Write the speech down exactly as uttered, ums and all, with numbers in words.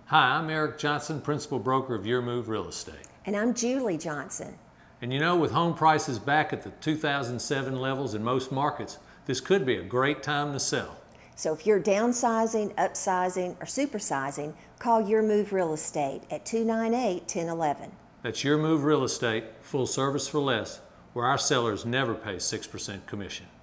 Hi, I'm Eric Johnson, Principal Broker of Your Move Real Estate. And I'm Julie Johnson. And you know, with home prices back at the two thousand seven levels in most markets, this could be a great time to sell. So if you're downsizing, upsizing, or supersizing, call Your Move Real Estate at two nine eight, one zero one one. That's Your Move Real Estate, full service for less, where our sellers never pay six percent commission.